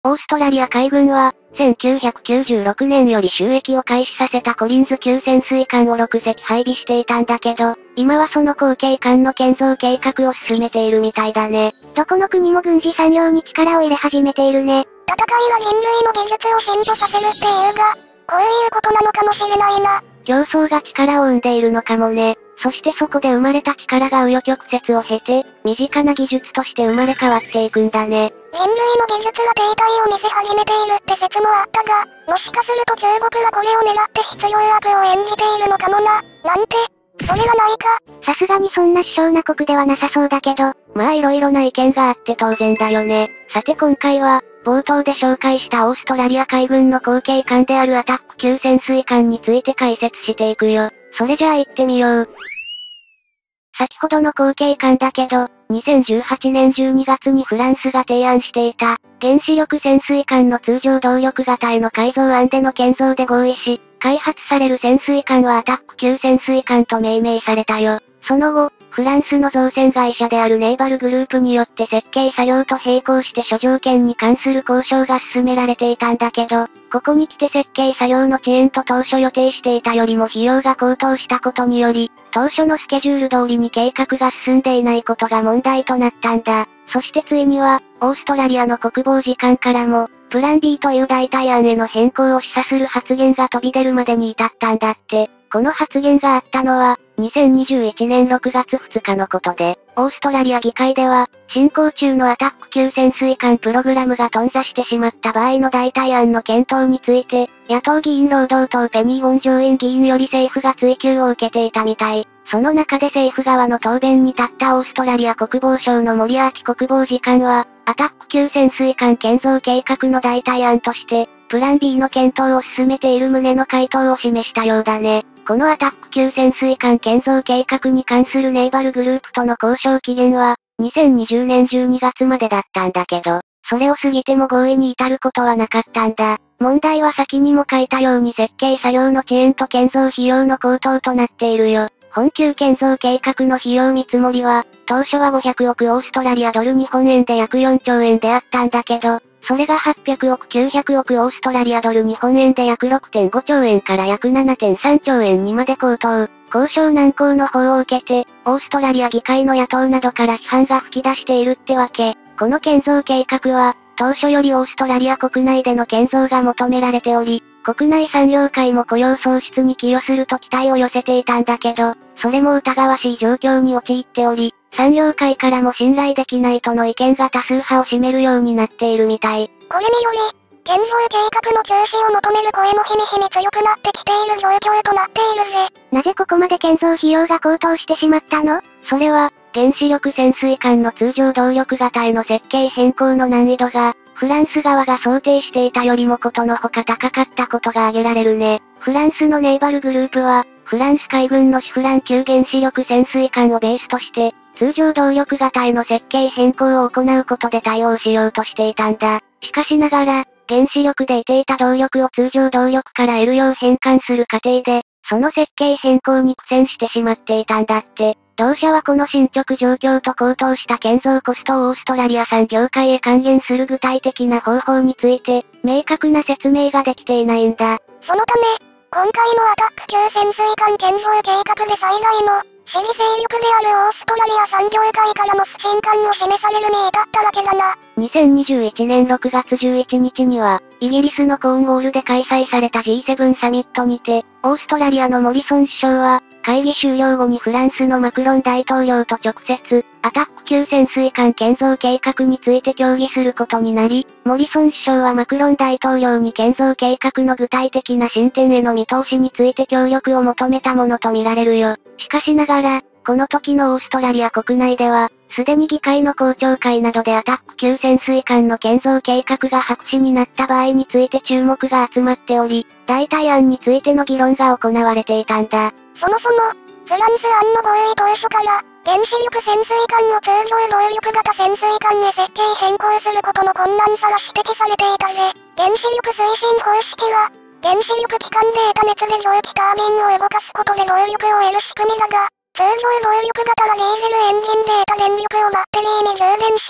オーストラリア海軍は、1996年より収益を開始させたコリンズ級潜水艦を6隻配備していたんだけど、今はその後継艦の建造計画を進めているみたいだね。 どこの国も軍事産業に力を入れ始めているね。戦いは人類の技術を進歩させるっていうが、こういうことなのかもしれないな。 競争が力を生んでいるのかもね。そしてそこで生まれた力が紆余曲折を経て、身近な技術として生まれ変わっていくんだね。 人類の技術は停滞を見せ始めているって説もあったが、もしかすると中国はこれを狙って必要悪を演じているのかもな、なんて。それはないか。 さすがにそんな希少な国ではなさそうだけど、まあ色々な意見があって当然だよね。さて今回は、冒頭で紹介したオーストラリア海軍の後継艦であるアタック級潜水艦について解説していくよ。それじゃあ行ってみよう。先ほどの後継艦だけど、2018年12月にフランスが提案していた、原子力潜水艦の通常動力型への改造案での建造で合意し、開発される潜水艦はアタック級潜水艦と命名されたよ。その後、フランスの造船会社であるネイバルグループによって設計作業と並行して諸条件に関する交渉が進められていたんだけど、ここに来て設計作業の遅延と当初予定していたよりも費用が高騰したことにより、当初のスケジュール通りに計画が進んでいないことが問題となったんだ。そしてついには、オーストラリアの国防次官からも、プラン B という代替案への変更を示唆する発言が飛び出るまでに至ったんだって。この発言があったのは、2021年6月2日のことで、オーストラリア議会では、進行中のアタック級潜水艦プログラムが頓挫してしまった場合の代替案の検討について、野党議員労働党ペニー・ウォン上院議員より政府が追及を受けていたみたい。その中で政府側の答弁に立ったオーストラリア国防省のモリアーティ国防次官は、アタック級潜水艦建造計画の代替案として、プラン B の検討を進めている旨の回答を示したようだね。このアタック級潜水艦建造計画に関するネイバルグループとの交渉期限は、2020年12月までだったんだけど、それを過ぎても合意に至ることはなかったんだ。問題は先にも書いたように設計作業の遅延と建造費用の高騰となっているよ。本級建造計画の費用見積もりは、当初は500億オーストラリアドル日本円で約4兆円であったんだけど、それが800億900億オーストラリアドル日本円で約 6.5 兆円から約 7.3 兆円にまで高騰。交渉難航の方を受けて、オーストラリア議会の野党などから批判が吹き出しているってわけ。この建造計画は、当初よりオーストラリア国内での建造が求められており、国内産業界も雇用創出に寄与すると期待を寄せていたんだけど、それも疑わしい状況に陥っており、産業界からも信頼できないとの意見が多数派を占めるようになっているみたい。 これにより、建造計画の中止を求める声も日に日に強くなってきている状況となっているぜ。 なぜここまで建造費用が高騰してしまったの？それは、原子力潜水艦の通常動力型への設計変更の難易度が、フランス側が想定していたよりもことのほか高かったことが挙げられるね。フランスのネイバルグループは、フランス海軍のシフラン級原子力潜水艦をベースとして、通常動力型への設計変更を行うことで対応しようとしていたんだ。しかしながら、原子力で得ていた動力を通常動力から得るよう変換する過程で、その設計変更に苦戦してしまっていたんだって。同社はこの進捗状況と高騰した建造コストをオーストラリア産業界へ還元する具体的な方法について、明確な説明ができていないんだ。 そのため、今回のアタック級潜水艦建造計画で最大の、支持勢力であるオーストラリア産業界からも不信感を示されるに至ったわけだな。 2021年6月11日には、イギリスのコーンウォールで開催された G7 サミットにて、オーストラリアのモリソン首相は、会議終了後にフランスのマクロン大統領と直接、アタック級潜水艦建造計画について協議することになり、モリソン首相はマクロン大統領に建造計画の具体的な進展への見通しについて協力を求めたものとみられるよ。しかしながら、この時のオーストラリア国内では、すでに議会の公聴会などでアタック級潜水艦の建造計画が白紙になった場合について注目が集まっており、代替案についての議論が行われていたんだ。 そもそも、フランス案の合意当初から、原子力潜水艦を通常動力型潜水艦へ設計変更することの困難さが指摘されていたぜ。原子力推進方式は、原子力機関で得た熱で蒸気タービンを動かすことで動力を得る仕組みだが、通常動力型はディーゼルエンジンで得た電力をバッテリーに充電して、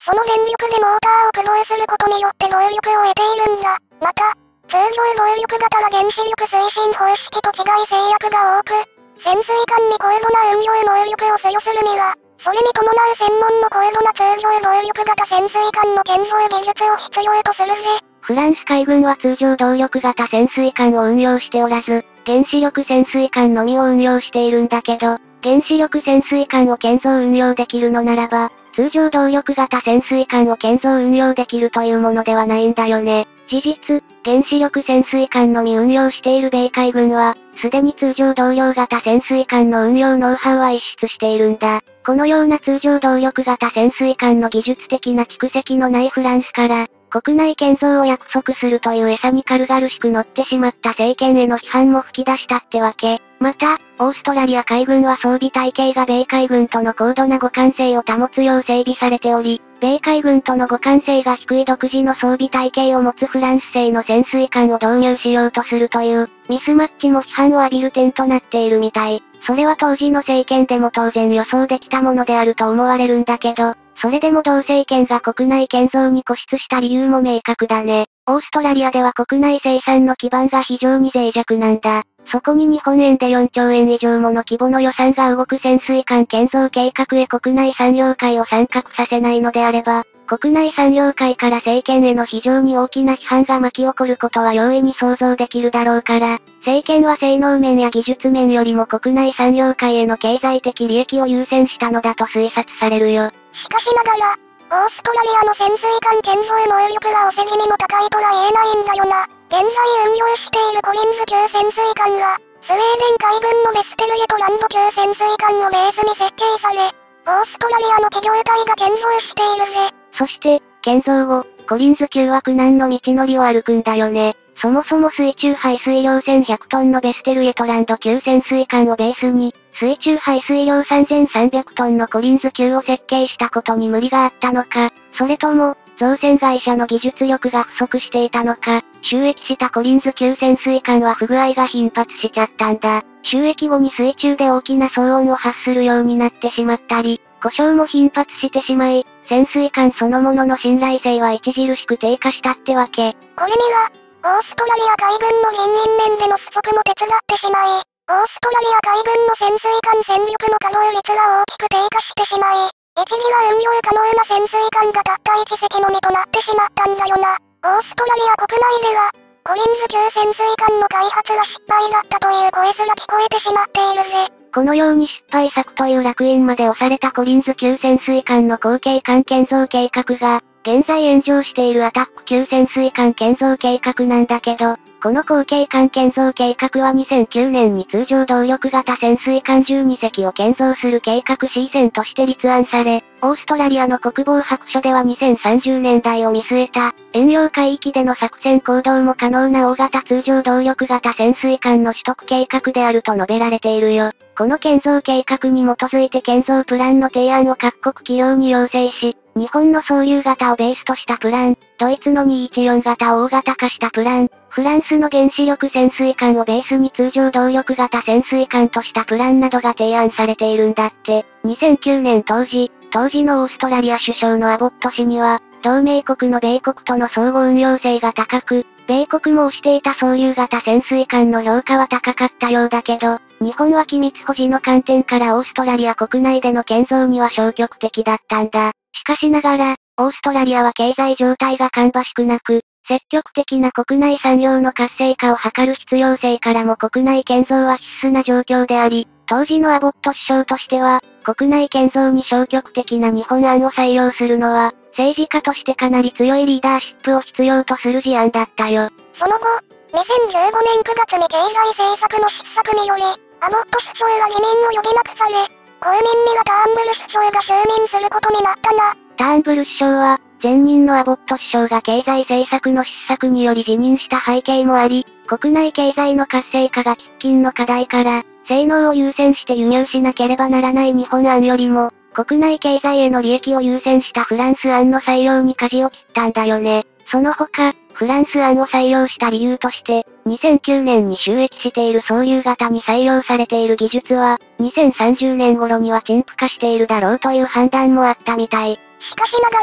その電力でモーターを駆動することによって動力を得ているんだ。また、通常動力型は原子力推進方式と違い制約が多く、潜水艦に高度な運用能力を付与するには、それに伴う専門の高度な通常動力型潜水艦の建造技術を必要とするぜ。 フランス海軍は通常動力型潜水艦を運用しておらず、原子力潜水艦のみを運用しているんだけど、原子力潜水艦を建造運用できるのならば、通常動力型潜水艦を建造運用できるというものではないんだよね。事実、原子力潜水艦のみ運用している米海軍は、すでに通常動力型潜水艦の運用ノウハウは逸失しているんだ。このような通常動力型潜水艦の技術的な蓄積のないフランスから、国内建造を約束するという餌に軽々しく乗ってしまった政権への批判も吹き出したってわけ。また、オーストラリア海軍は装備体系が米海軍との高度な互換性を保つよう整備されており、米海軍との互換性が低い独自の装備体系を持つフランス製の潜水艦を導入しようとするという、ミスマッチも批判を浴びる点となっているみたい。それは当時の政権でも当然予想できたものであると思われるんだけど、それでも同政権が国内建造に固執した理由も明確だね。オーストラリアでは国内生産の基盤が非常に脆弱なんだ。そこに日本円で4兆円以上もの規模の予算が動く潜水艦建造計画へ国内産業界を参画させないのであれば、国内産業界から政権への非常に大きな批判が巻き起こることは容易に想像できるだろうから、政権は性能面や技術面よりも国内産業界への経済的利益を優先したのだと推察されるよ。 しかしながら、オーストラリアの潜水艦建造能力はお世辞にも高いとは言えないんだよな。現在運用しているコリンズ級潜水艦は、スウェーデン海軍のベステルイェトランド級潜水艦をベースに設計され、オーストラリアの企業体が建造しているぜ。 そして、建造後、コリンズ級は苦難の道のりを歩くんだよね。そもそも水中排水量1100トンのベステルイェトランド級潜水艦をベースに、水中排水量3300トンのコリンズ級を設計したことに無理があったのか、それとも、造船会社の技術力が不足していたのか、就役したコリンズ級潜水艦は不具合が頻発しちゃったんだ。就役後に水中で大きな騒音を発するようになってしまったり、故障も頻発してしまい、潜水艦そのものの信頼性は著しく低下したってわけ。 これには、オーストラリア海軍の人員面での不足も手伝ってしまい、オーストラリア海軍の潜水艦戦力の稼働率が大きく低下してしまい、一時は運用可能な潜水艦がたった1隻のみとなってしまったんだよな。オーストラリア国内では、コリンズ級潜水艦の開発は失敗だったという声すら聞こえてしまっているぜ。 このように失敗作という烙印まで押されたコリンズ級潜水艦の後継艦建造計画が、現在炎上しているアタック級潜水艦建造計画なんだけど、この後継艦建造計画は2009年に通常動力型潜水艦12隻を建造する計画 C 船として立案され、オーストラリアの国防白書では2030年代を見据えた、遠洋海域での作戦行動も可能な大型通常動力型潜水艦の取得計画であると述べられているよ。この建造計画に基づいて建造プランの提案を各国企業に要請し、日本の総流型をベースとしたプラン、ドイツの214型を大型化したプラン、フランスの原子力潜水艦をベースに通常動力型潜水艦としたプランなどが提案されているんだって。2009年当時のオーストラリア首相のアボット氏には、同盟国の米国との相互運用性が高く、米国も推していた総流型潜水艦の評価は高かったようだけど、日本は機密保持の観点からオーストラリア国内での建造には消極的だったんだ。しかしながら、オーストラリアは経済状態が芳しくなく、積極的な国内産業の活性化を図る必要性からも国内建造は必須な状況であり、当時のアボット首相としては、国内建造に消極的な日本案を採用するのは、政治家としてかなり強いリーダーシップを必要とする事案だったよ。 その後、2015年9月に経済政策の失策により、アボット首相が辞任を余儀なくされ、後任にはターンブル首相が就任することになったな。 ターンブル首相は、前任のアボット首相が経済政策の失策により辞任した背景もあり、国内経済の活性化が喫緊の課題から、性能を優先して輸入しなければならない日本案よりも、国内経済への利益を優先したフランス案の採用に舵を切ったんだよね。その他、フランス案を採用した理由として、2009年に就役している総流型に採用されている技術は、2030年頃には陳腐化しているだろうという判断もあったみたい。 しかしながら、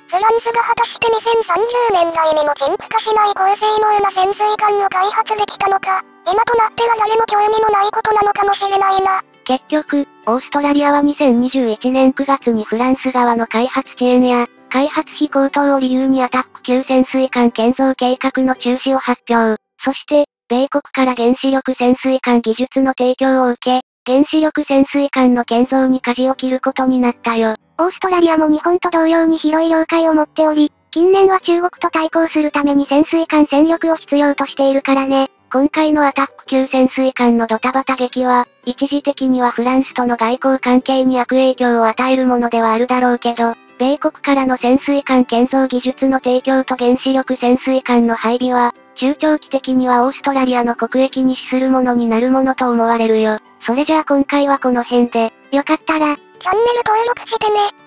フランスが果たして2030年代にも陳腐化しない高性能な潜水艦を開発できたのか、今となっては誰も興味のないことなのかもしれないな。 結局、オーストラリアは2021年9月にフランス側の開発遅延や、開発費高騰を理由にアタック級潜水艦建造計画の中止を発表。そして、米国から原子力潜水艦技術の提供を受け、原子力潜水艦の建造に舵を切ることになったよ。 オーストラリアも日本と同様に広い領海を持っており、近年は中国と対抗するために潜水艦戦力を必要としているからね。 今回のアタック級潜水艦のドタバタ劇は、一時的にはフランスとの外交関係に悪影響を与えるものではあるだろうけど、米国からの潜水艦建造技術の提供と原子力潜水艦の配備は、中長期的にはオーストラリアの国益に資するものになるものと思われるよ。それじゃあ今回はこの辺で、 よかったら、チャンネル登録してね。